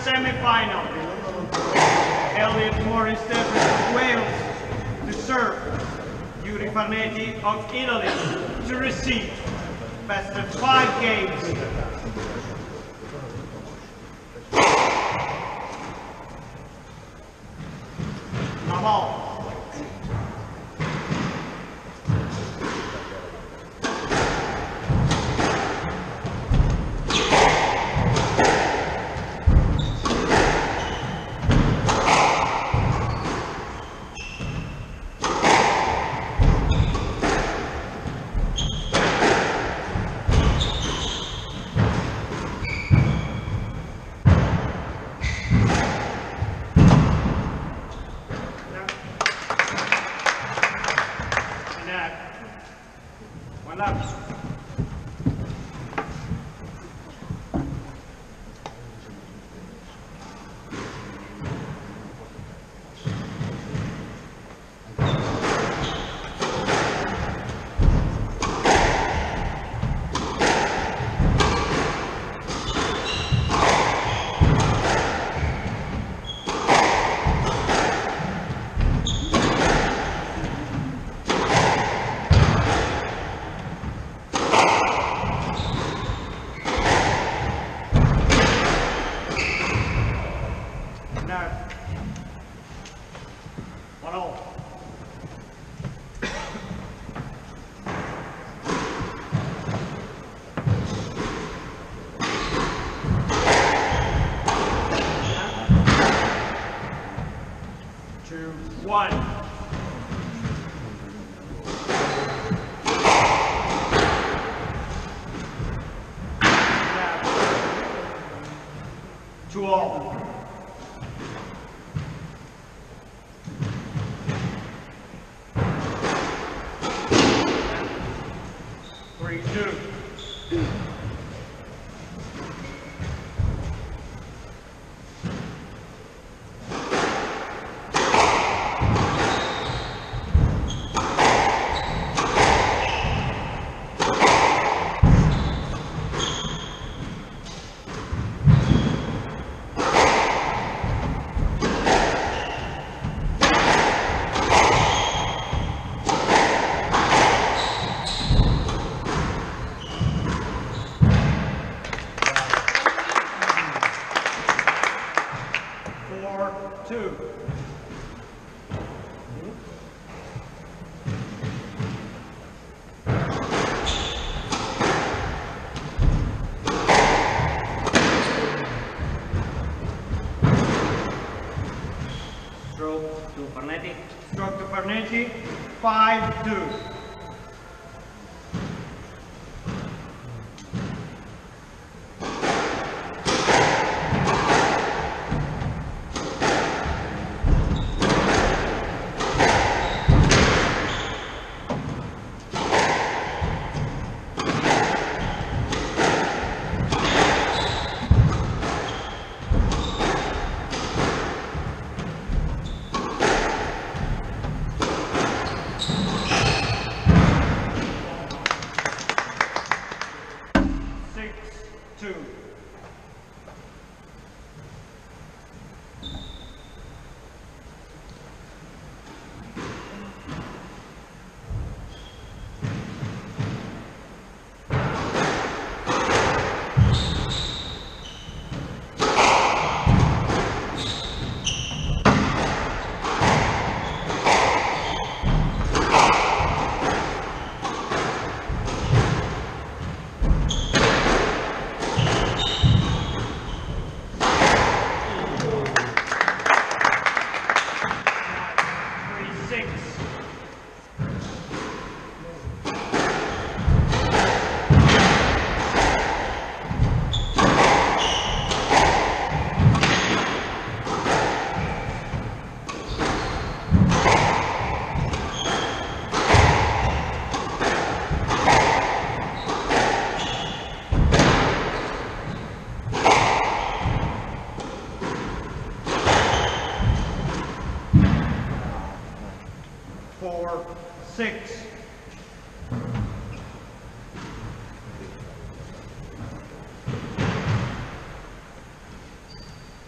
semi-final. Elliot Morris of Wales to serve. Yuri Farnetti of Italy to receive. Best of 5 games. Naval. Stroke to Farnetti, 5-2.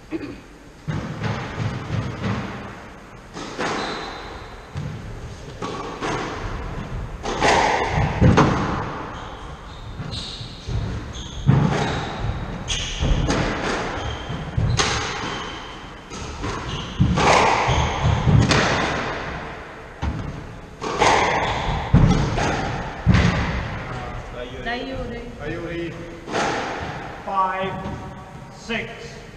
Ayuri. 5, 6.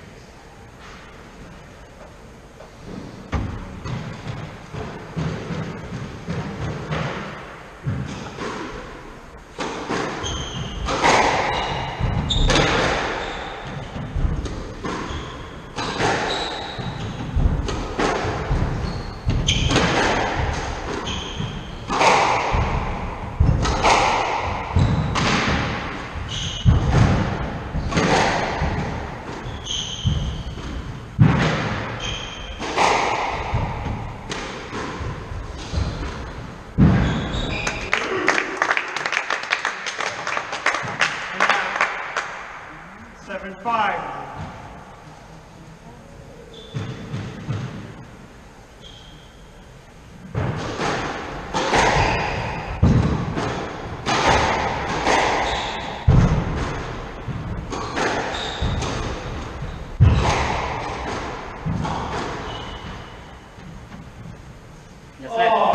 Just let.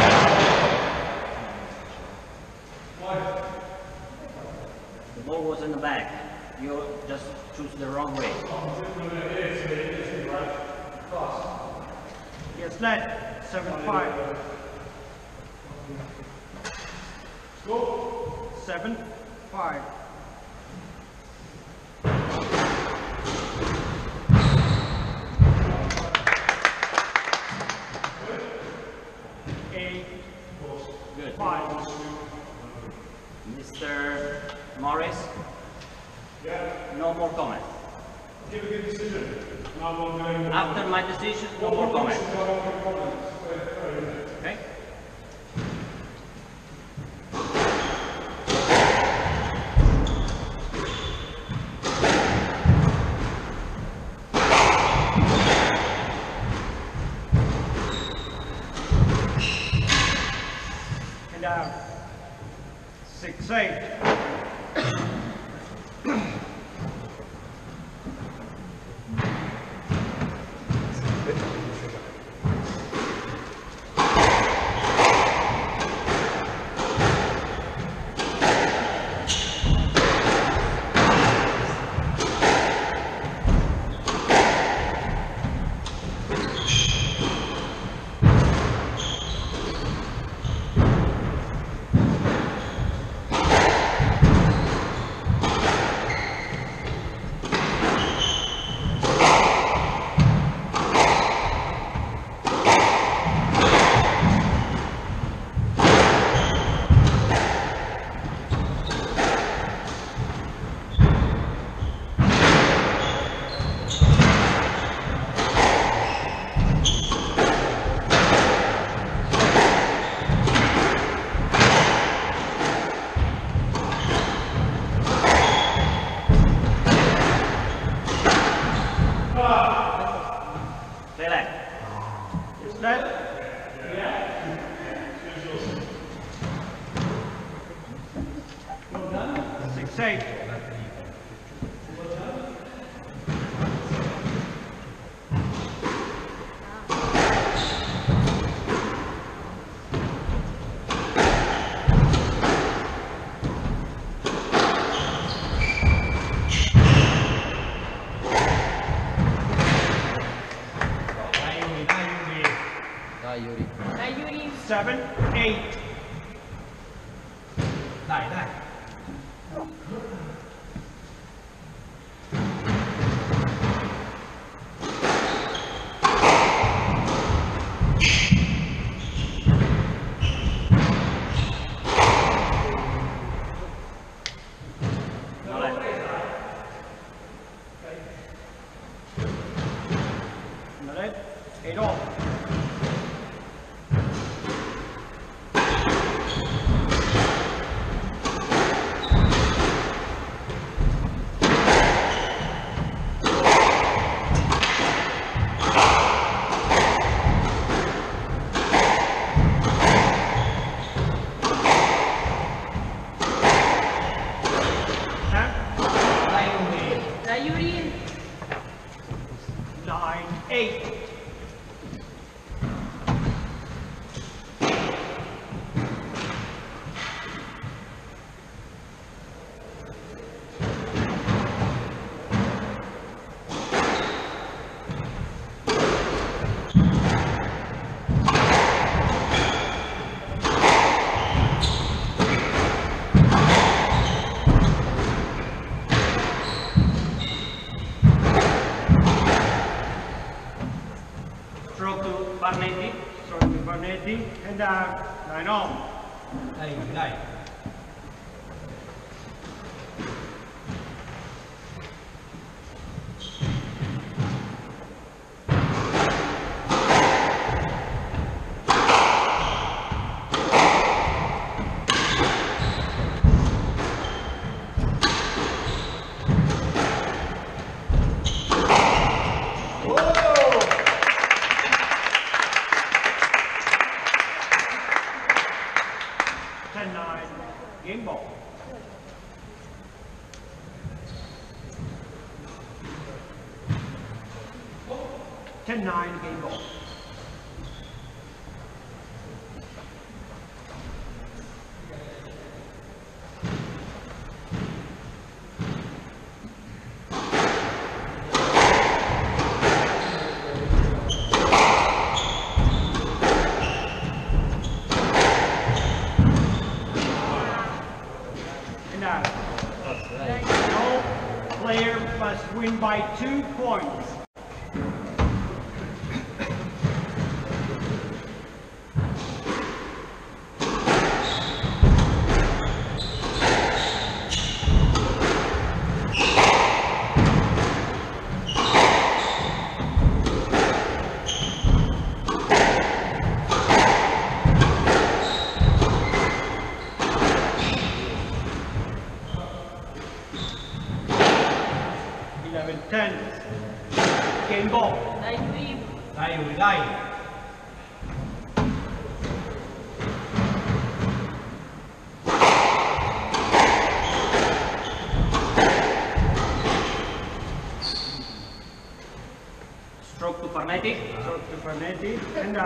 The ball was in the back. You just choose the wrong way. Yes, let. 7-5. 7-5. Good. 5. Mr. Morris? No more comment. Give a good decision. Now I'm going. After my decision, no more comment. Okay? And down. 6-8. Relax. Is that? 6-8. Ayuri. 7-8. ได้ No left. Got it? 8 all. 9-8. Stroke to Barnetti, and down, 9-all. Đây, dưới đây. Game ball. Ten-9 game ball. No player must win by 2 points. Game ball. Đây, dưới đây. Stroke to Barnetti. Stroke to Barnetti, and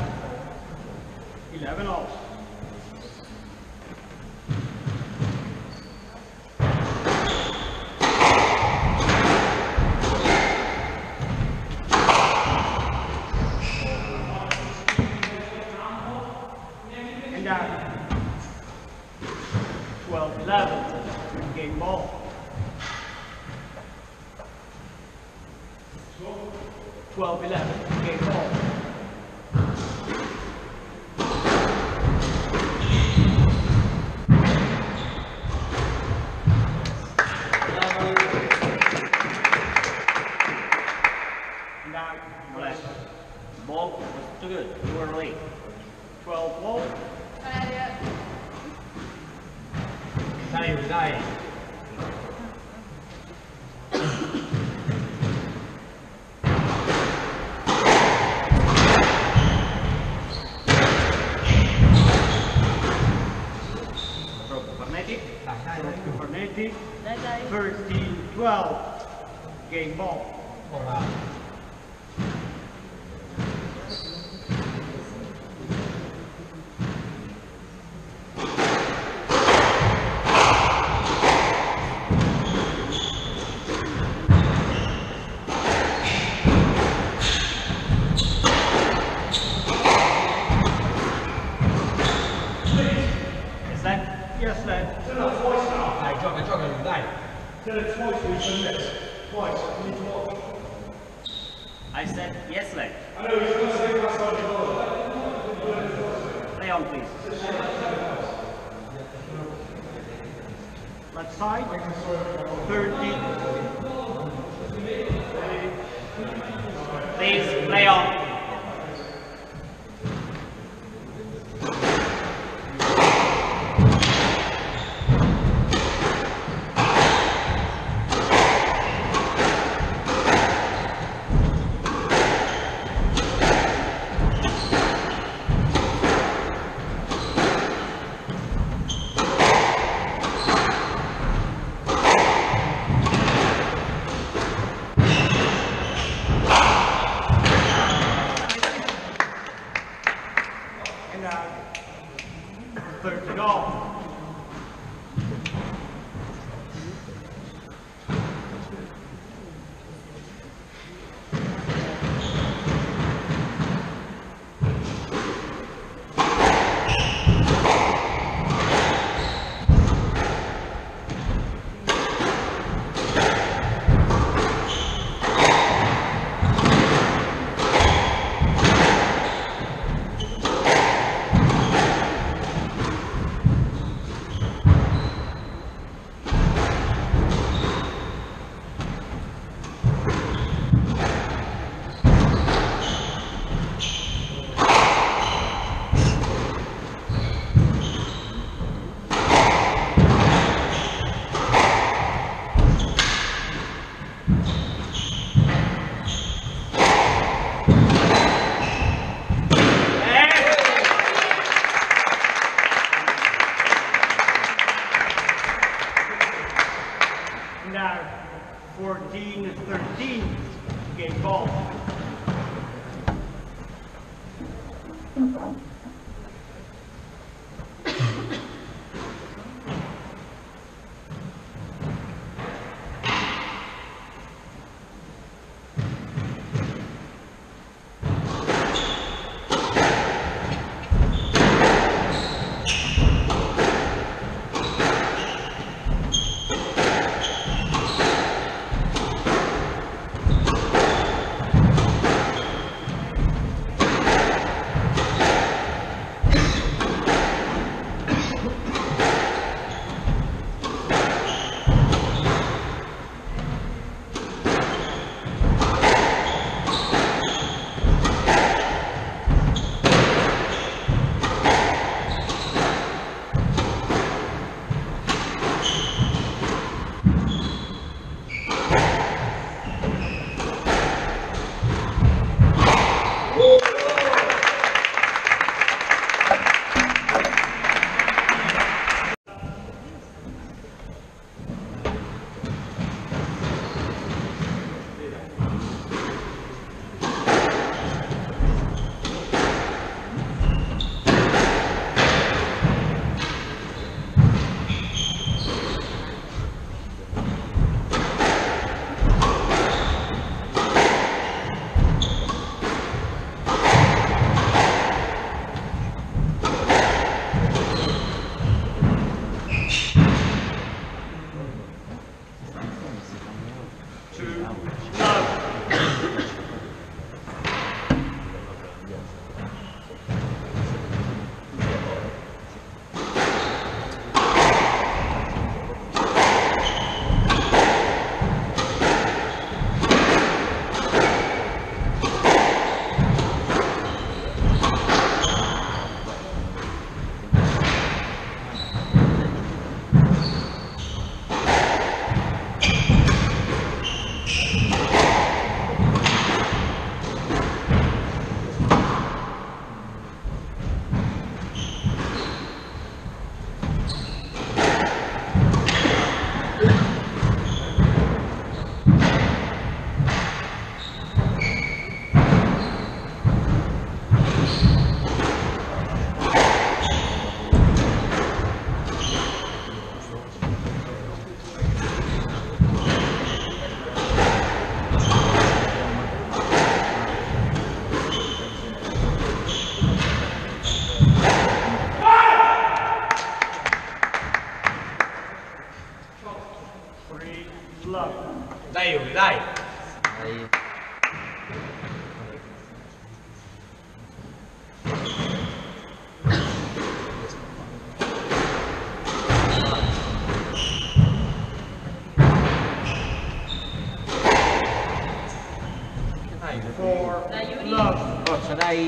11-all. And 12-11 game ball. Game ball. Now, black. Ball was too good. You were late. 12 ball. Đây, dưới đây. Stroke to Barnetti. Barnetti. 13-12 game ball. Bỏ vào. Yes, lad. Này, chọn cái dưới đây. I said yes, leg. I know he's going to stay outside the ball. Play on, please. Left side. 30. Please, play on. 18, game ball. Đây rồi đây. Đây. For love. Ở đây.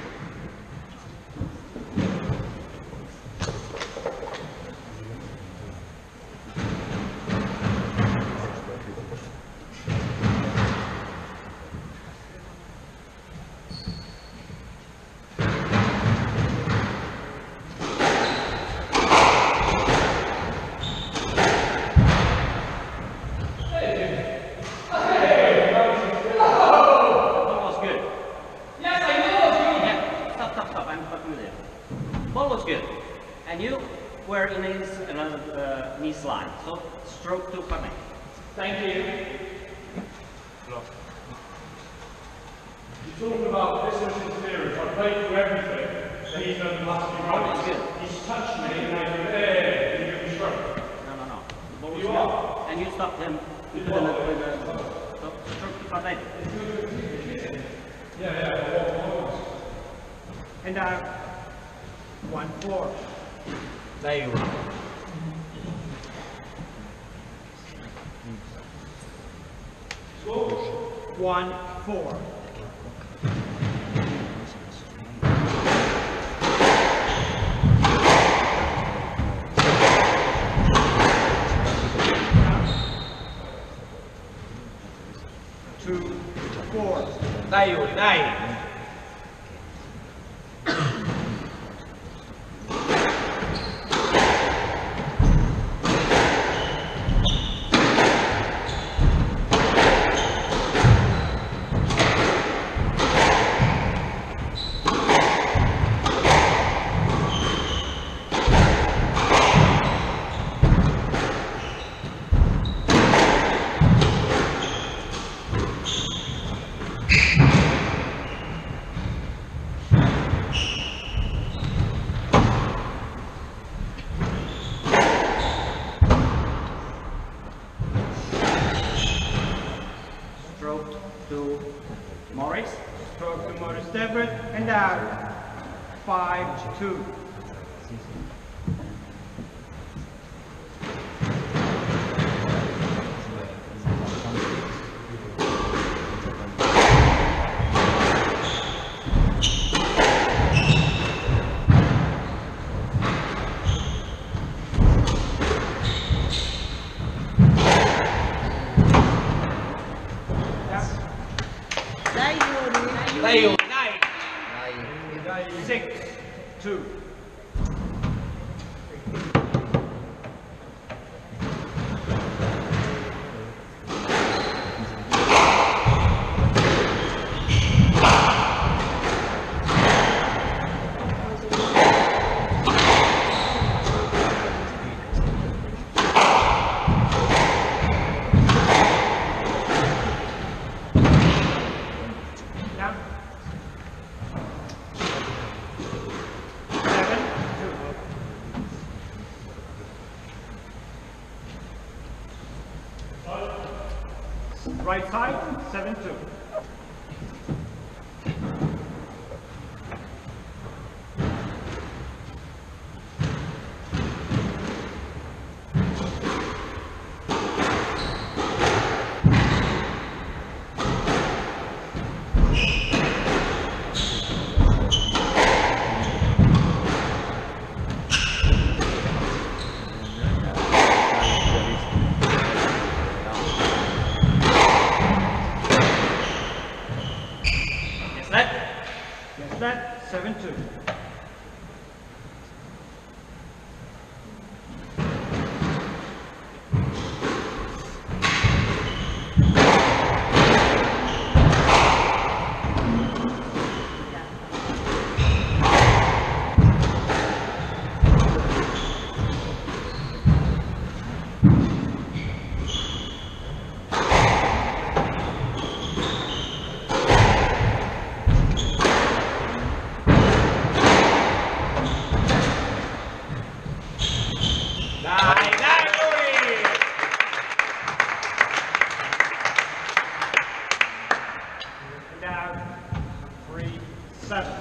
And you were in his knee slide, so stroke to connect. Thank you. You're talking about business interference. I played through everything, and he's done massively wrong. It's good. He's touched me, and I go, hey, and you give him a stroke. No. The ball was You good. are. And you stopped him with the so stroke to connect. And 1-4. Đây rồi. 1-4. Đây rồi đây. to Morris. Stroke to Morris Everett and out. 5-2. Dai Yuri, dai. Dai. 6-2. Down. 7-2. Right side, 7-2. Yes, that 7-2. Dai, dai Yuri. And out. 3-7.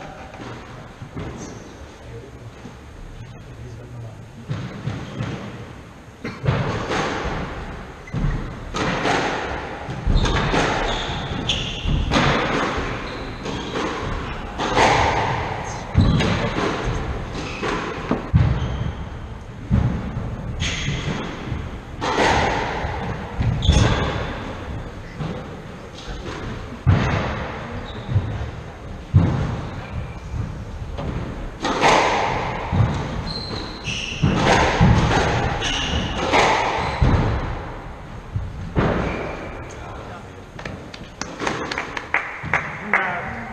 Now,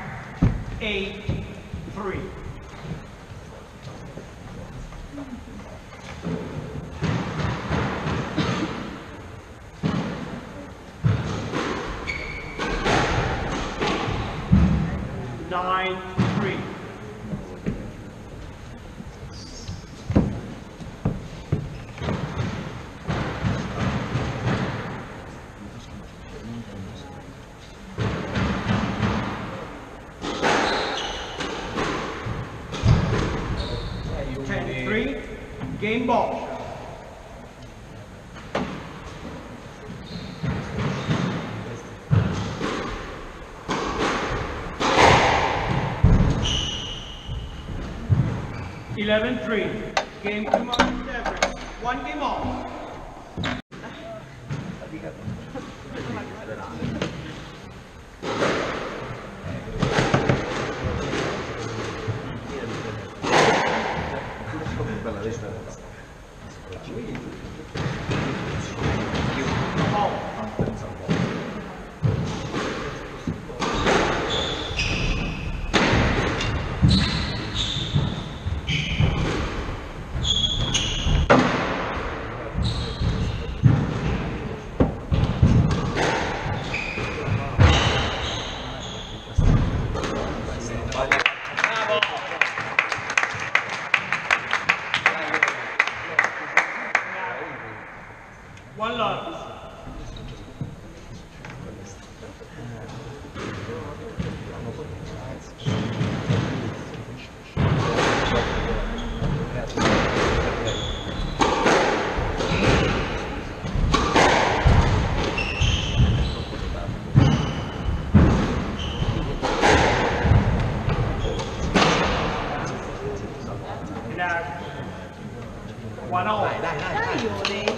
8-3. Nine, 3. Dai Yuri. 10-3. Game ball. 11-3. Game to Martin Everett. One game off.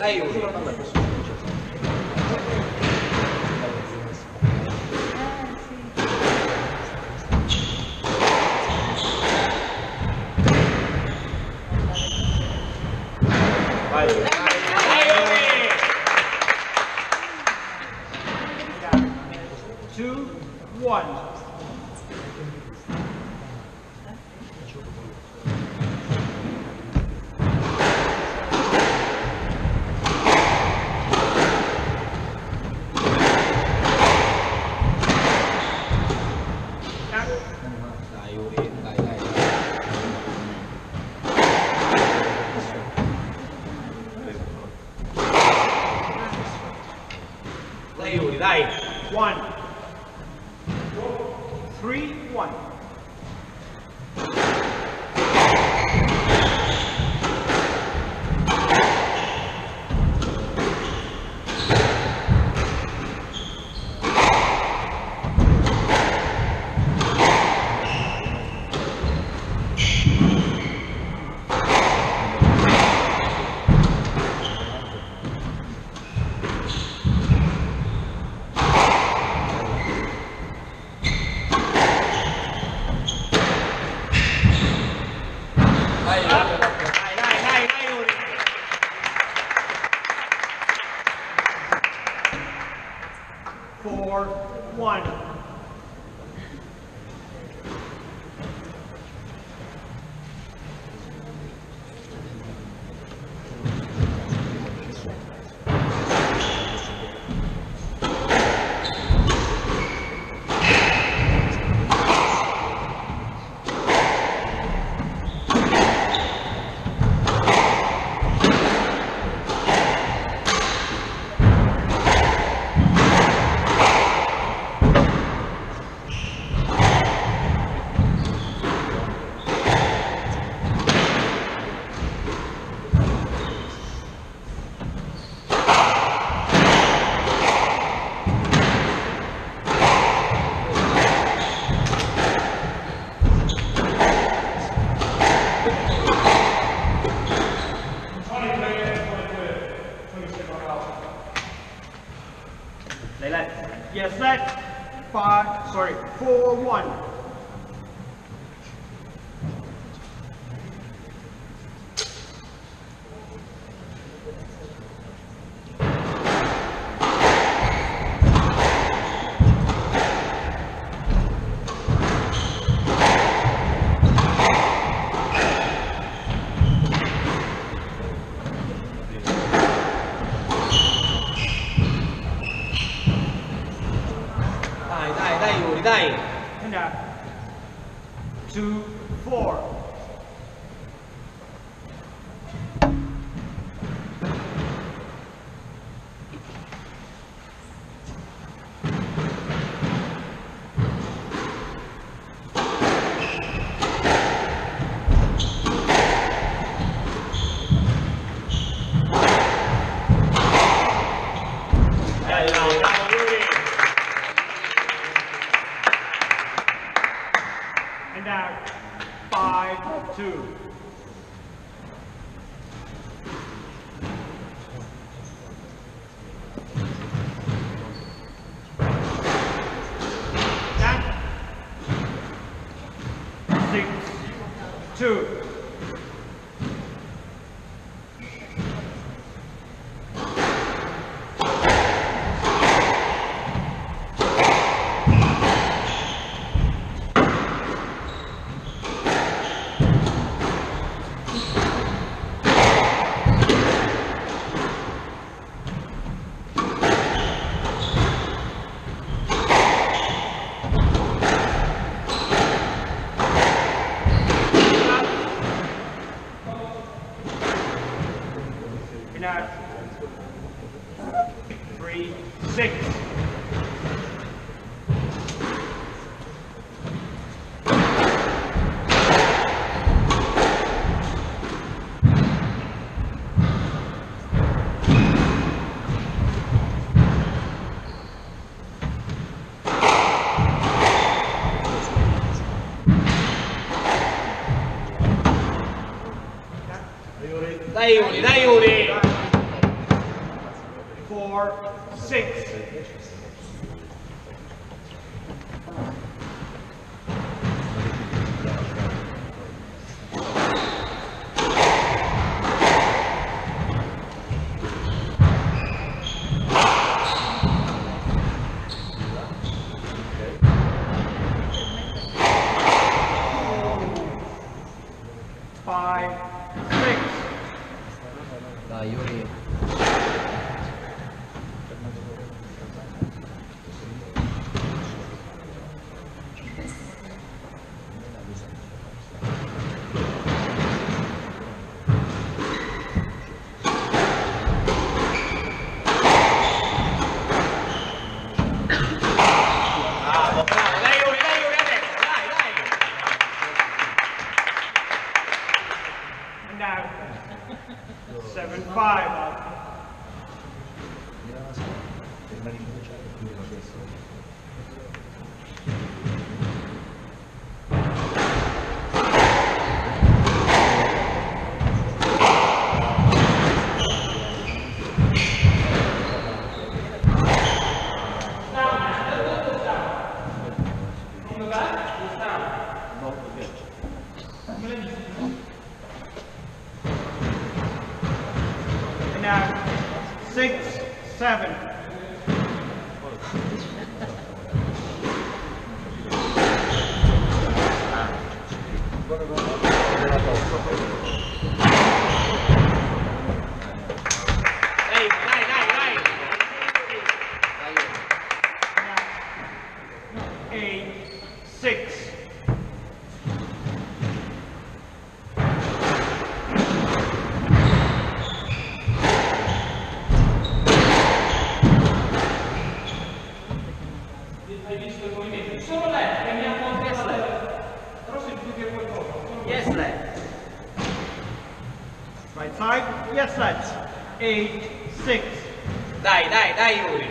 Dai Yuri. Vai. Dai Yuri. 2-1. Dai Yuri, dai. Dai Yuri, dai. 1. 3-1. Dai Yuri. 4-1. Yes, set. 4-1. Dai Yuri, dai. And out. 2-4. Dai Yuri. And out. 5-2. Down. 6-2. And out. 3-6. Dai Yuri, dai Yuri. 6. Dai, Yuri. Bravo, bravo, dai Yuri adesso, dai. And now 7-5. And now 6-7. Dai. 8-6. Hai visto il movimento? Solo lei, che mi ha portato però se tu dire qualcosa. Yes, left. Right side. Yes, let's. 8-6. Dai Yuri.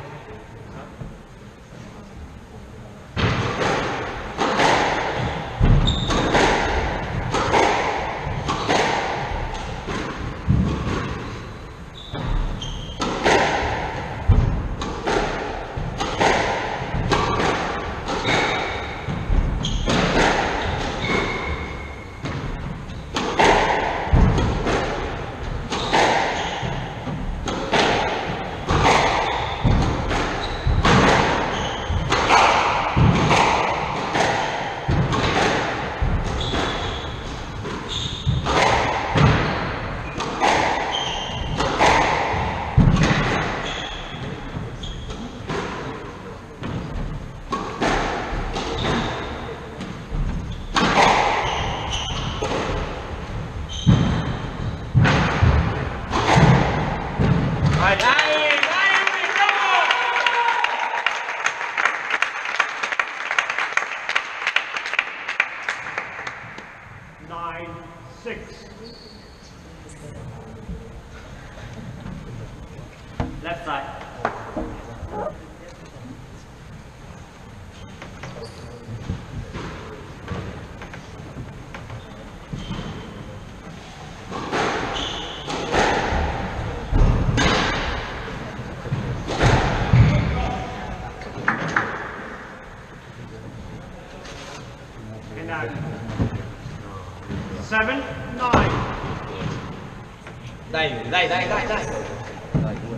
Dai Yuri, bravo! 9-6. Left side. And now 7-9. Dai, Yuri, dai. Dai, due.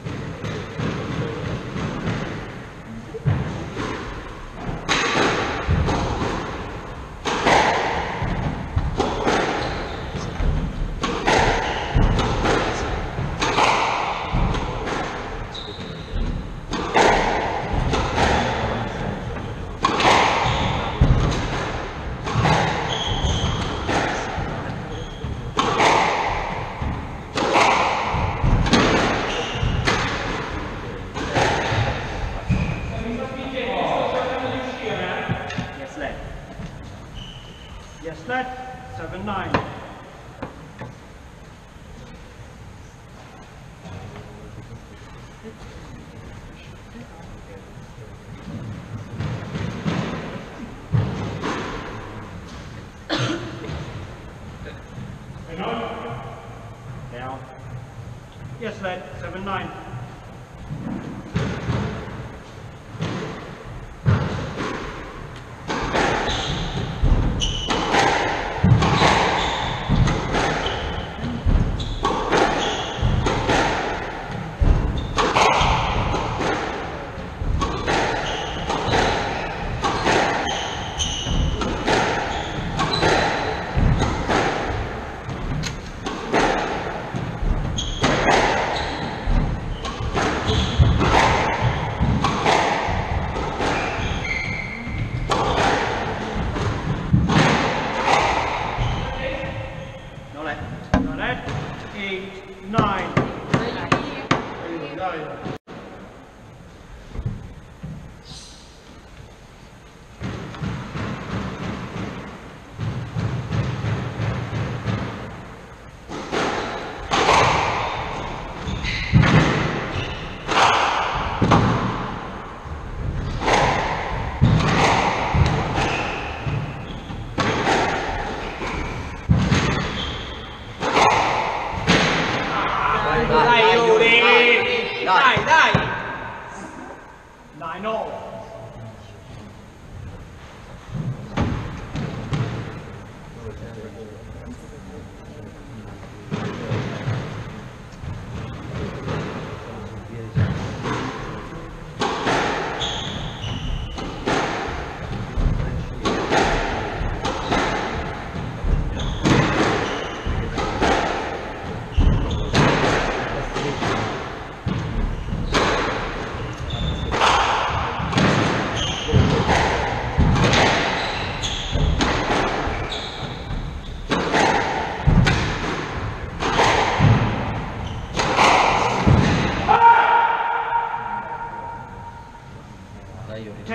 Yes, left. Yes, left. 7-9. Down. Yes, left. 7-9.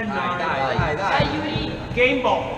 and Dai, 9. dai, dai, dai. Game ball.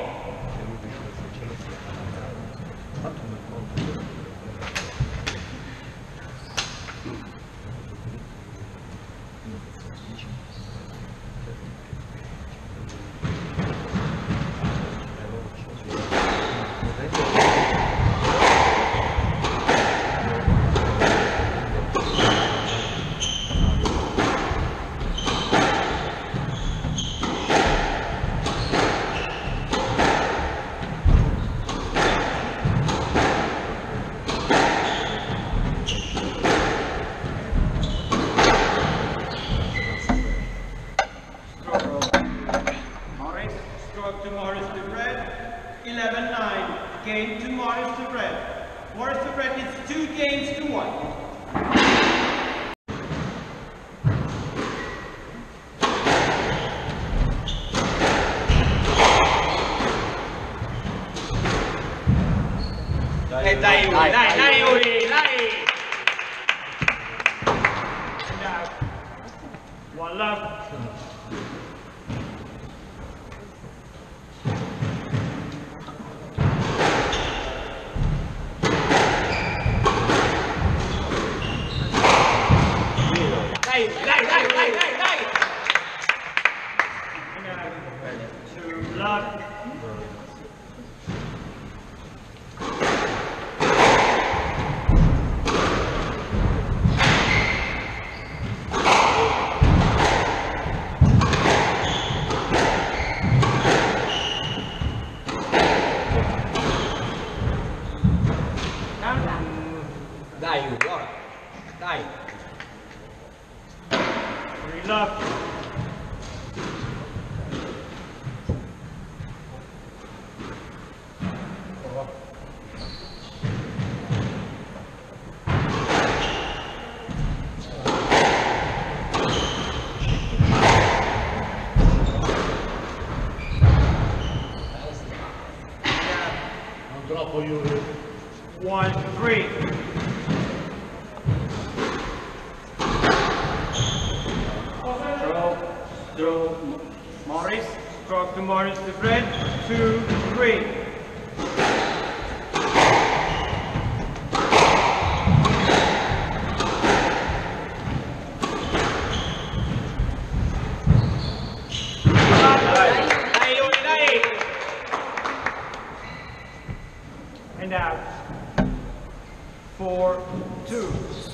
Morris, stroke to Morris to Fred. 11-9. Game to Morris to Fred. Morris to Fred is 2 games to 1. Dai, Yuri, dai, Yuri, dai. Now, 1 love. Dai, dai. Now, 2 love. Dai, Yuri, ora. Dai. 3 love. Non troppo Yuri. 1-3. Throw Morris, stroke to Morris to Fred. 2-3. Dai, Yuri, dai. And out. 4-2.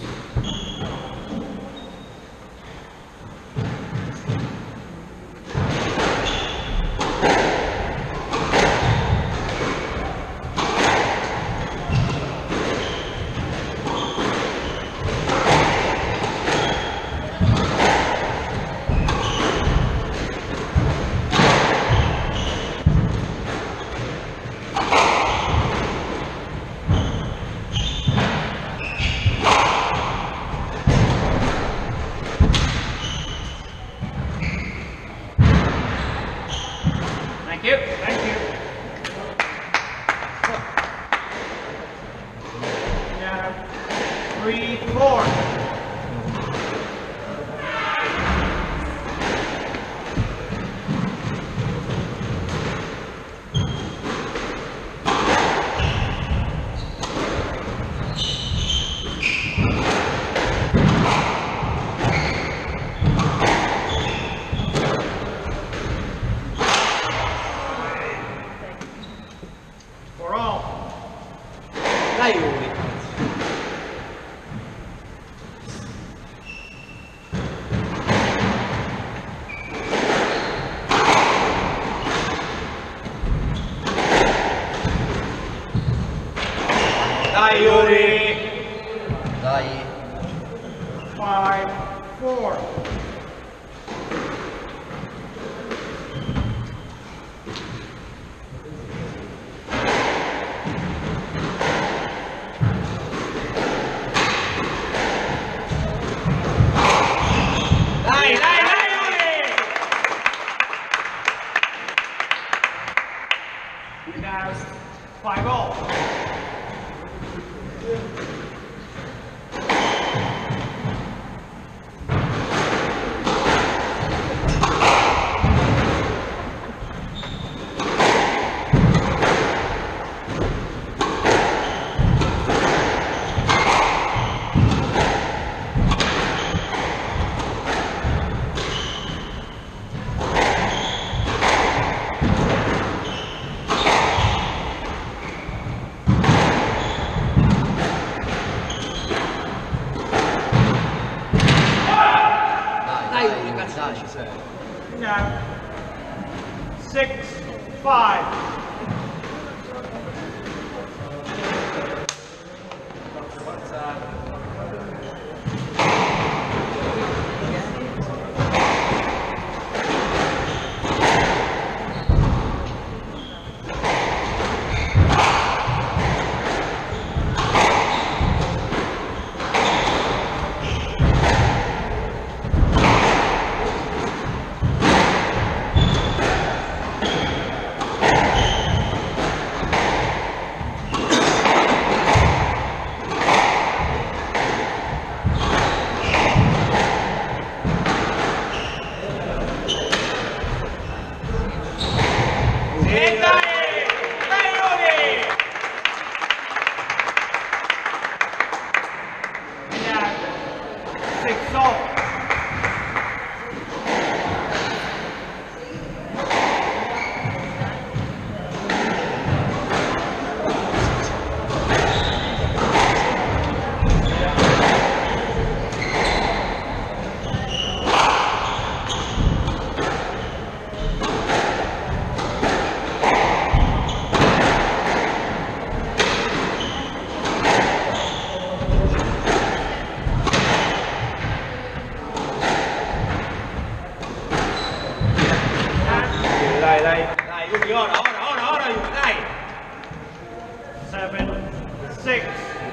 Thank you. Thank you. Now, 3-4. For all. Dai, Yuri. Dai, Yuri. Dai. 5-4. Dai, Yuri. Now, 5-all. 6-5. Dai, Yuki, ora, Yuki, dai! 7-6.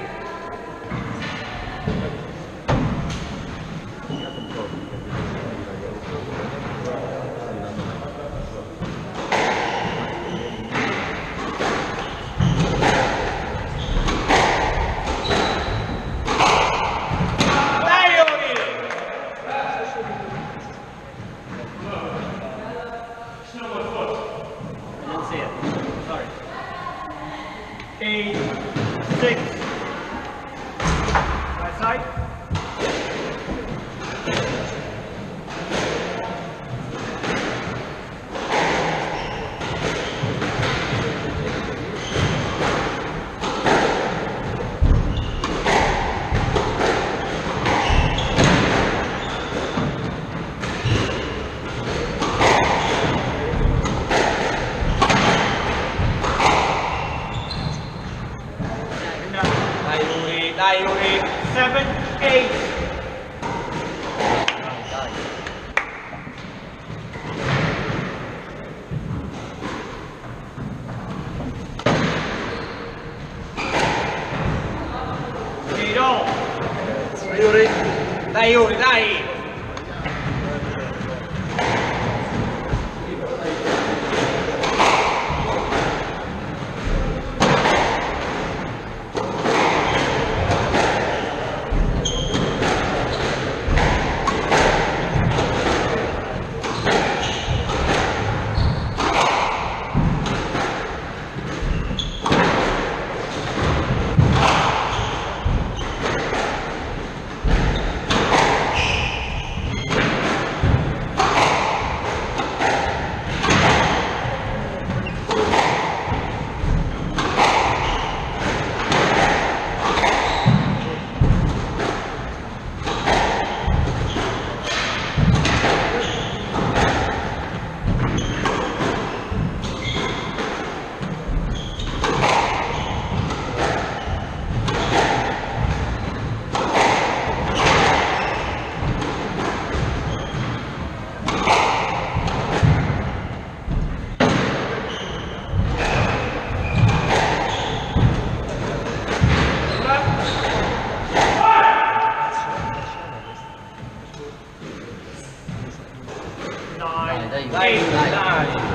Dai, Yuki! I didn't see it. Sorry. 8-6. Right side. Dai, Yuki! 7-8. Dai. Eight-all. Yuri. Dai, Yuki, dai! Dai, Dai, dai. dai!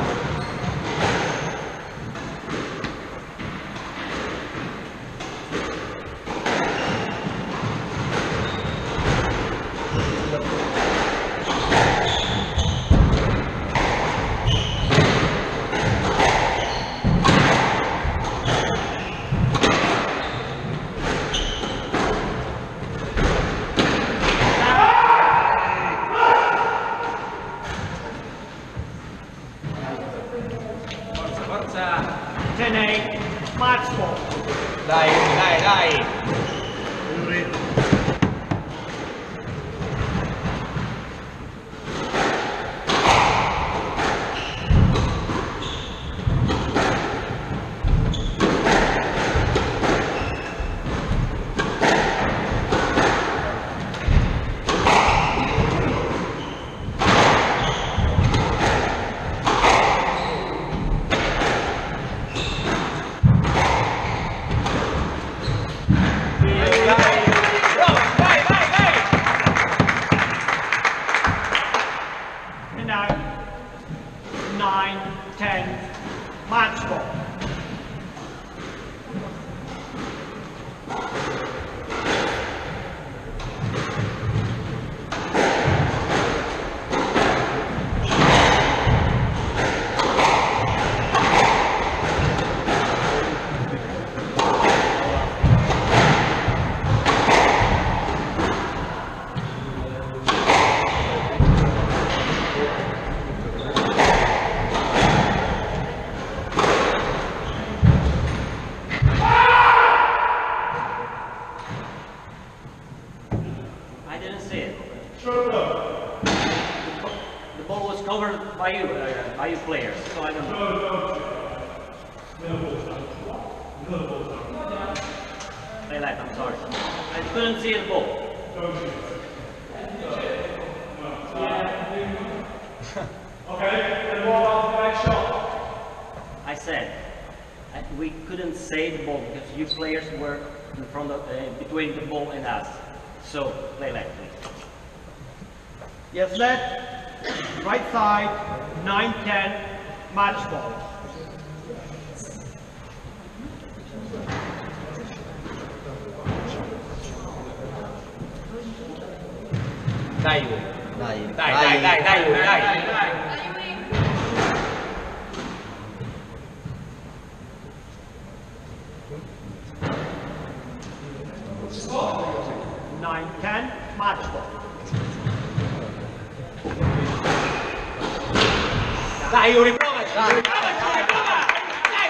Forza! 10-8. Match ball. Dai, dai, dai! Yuri. 9-10, match ball. I didn't see it. The ball was covered by you players, so I don't know. Play left, I'm sorry. I couldn't see the ball. Okay, and what about the next shot? I said we couldn't see the ball because you players were in front of between the ball and us. So play left, please. Yes, left, right side, 9-10, match ball. Dai Yuri. Dai, Dai Yuri, dai. 9-10, match ball. Dai Yuri, provaci. Provaci, prova. Dai.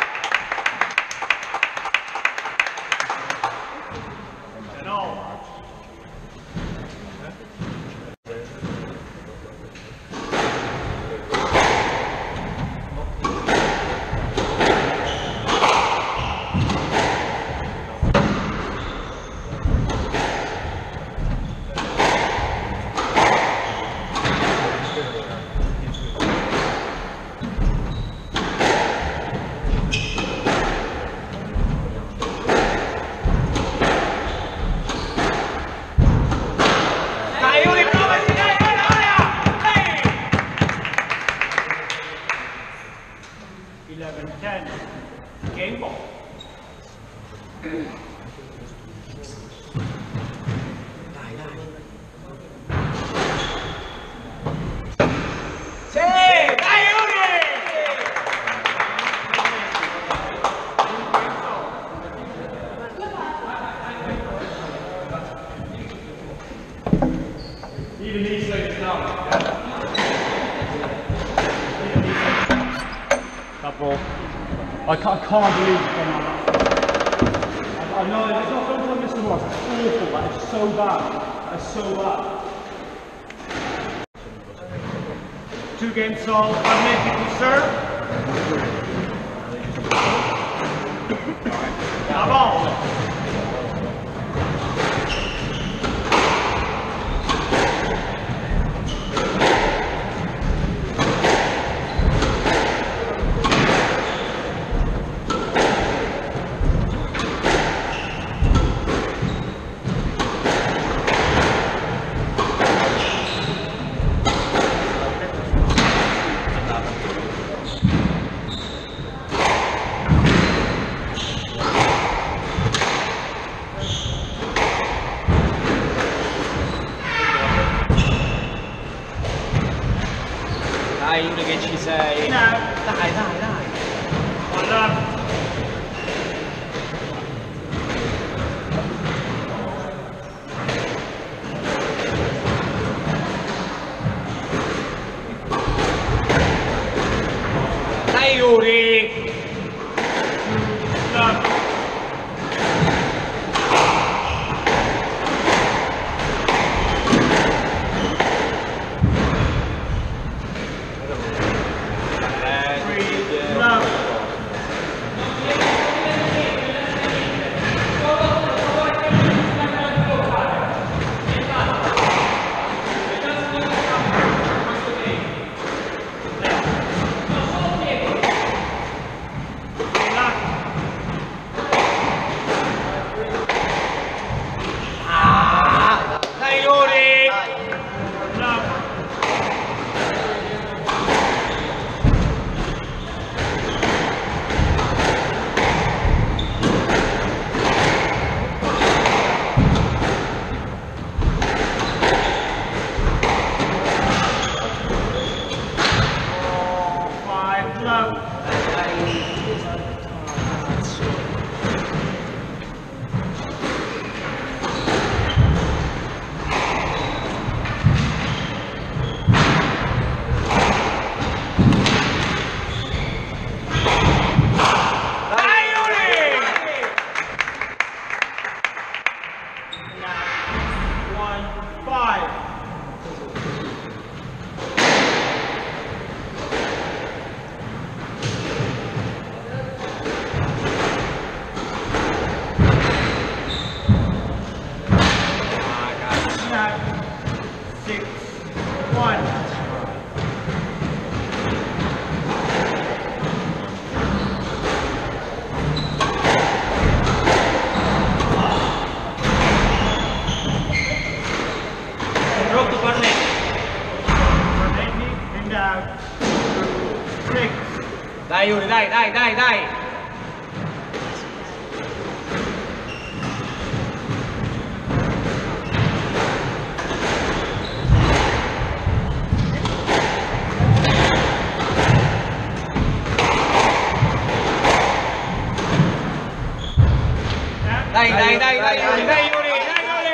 No. Dai Yuri, provaci, dai, ora. Dai. 11-10, game ball. Sì, dai Yuri. Even these things now. That ball. I can't believe it's gone like that. I know, it's not going to Mr. Ross. It's awful, that is so bad. That's so bad. 2 games all, 1 minute to serve. Now ball. Dai Yuri che ci sei. In out. Dai. One up. Dai Yuri. Love. Dai Yuri, dai, dai, dai, dai. Dai, dai, dai, dai, Yuri, dai, Yuri, dai, Yuri.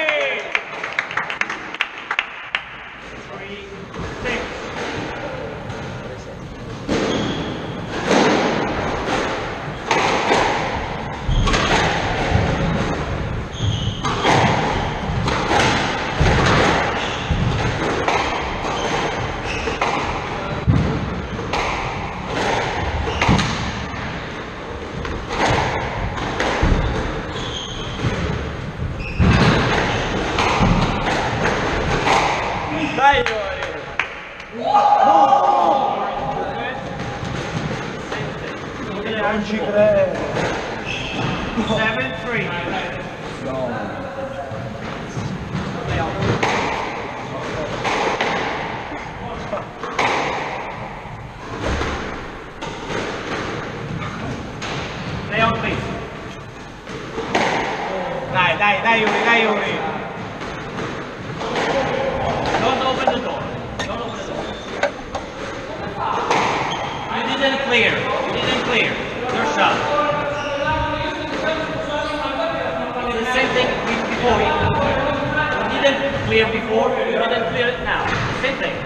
3, 6. Dai Yuri. Non ci credo. 7-3. Stay on, please. Dai, dai, dai Yuri, dai Yuri. Don't open the door. Don't open the door. You didn't clear. You didn't clear your shot. It's the same thing before. You didn't clear before. You didn't clear it now. Same thing.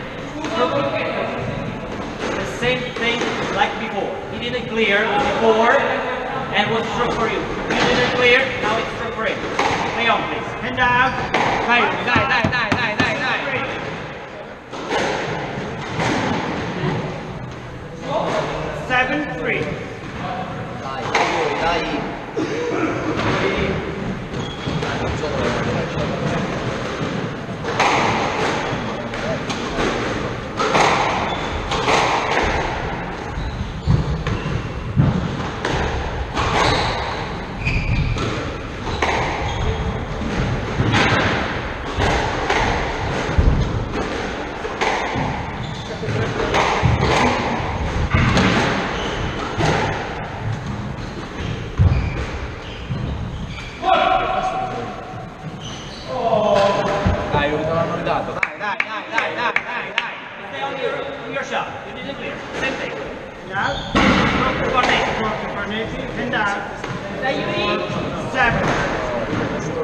The same thing like before. He didn't clear before and was struck for you. You didn't clear. Now it's struck for him. Stay on, please. Hand down. Dai Yuri, dai, dai, dai, dai, dai, dai. 7-3. Dai, Yuri, dai. Non so dove andare. Dai Yuri, te l'hanno ridato. Dai, dai, dai, dai, dai, dai, dai. Stay on your shot. You didn't clear. Same thing. Now, stroke to Barnett. Stroke to Barnett. Hand down. 7.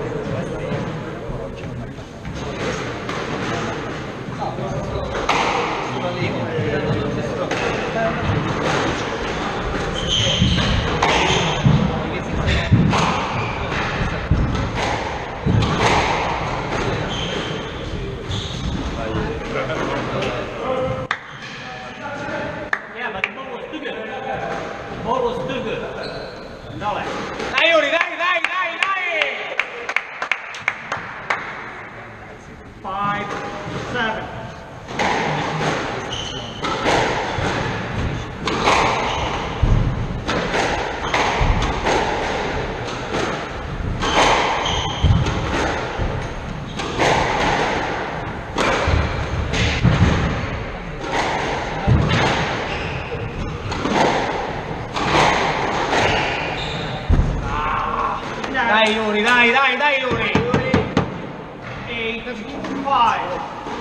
Yeah, but the ball was too good. The ball was too good. No less. Dai Yuri, dai, dai, dai, dai. 5-7. Dai Yuri, dai, dai, dai Yuri. 8-5.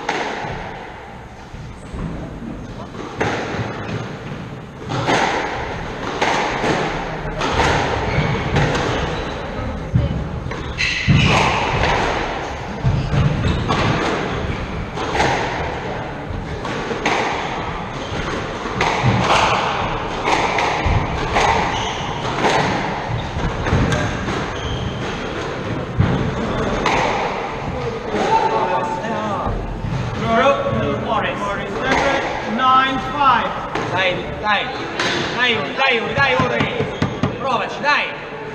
Morris 9-5. Dai, dai. Dai Yuri, dai Yuri, dai Yuri. Provaci, dai.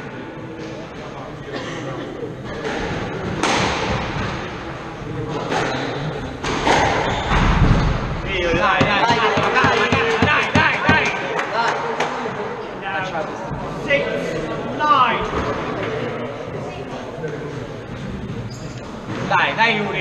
Dai, dai, dai, dai, dai, dai, dai. Now 6-9. Dai, dai Yuri.